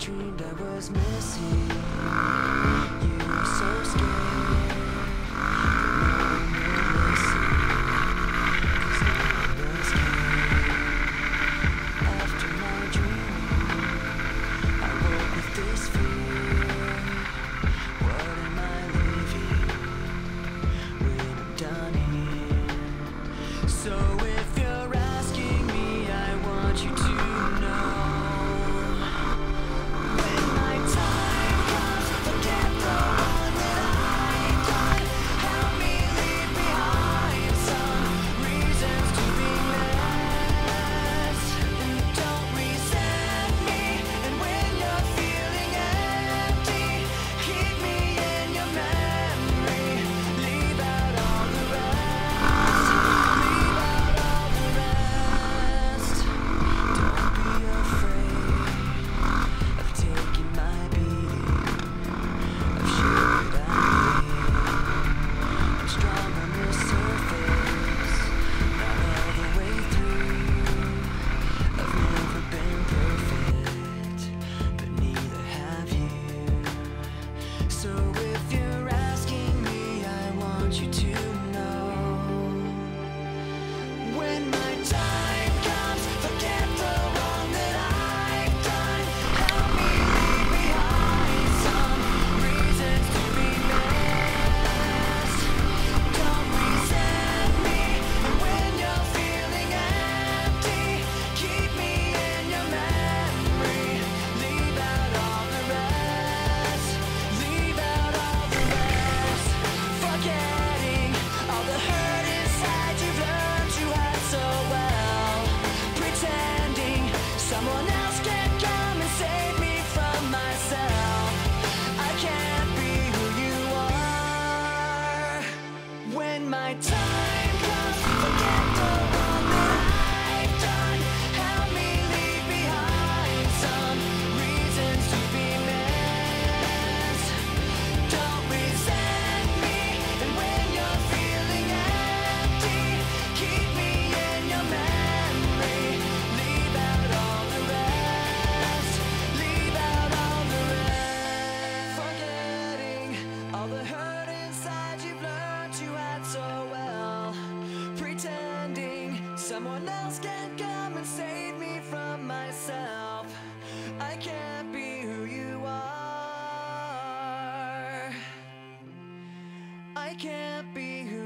dreamed I was missing you, so scared that no one would listen, 'cause no one else cared. After my dreaming, I woke with this fear. What am I living when I'm done here? So if you're asking me, I want you to know. Someone else can come and save me from myself. I can't be who you are. When my time comes, forget the wrong that I've done. Help me leave behind some reasons to be missed. Don't resent me, and when you're feeling empty, keep me in your memory. Leave out all the rest. Leave out all the rest. Forgetting all the hurt inside you've learned you had so well. Pretending someone else can come and save me from myself. I can't be who you are. I can't be who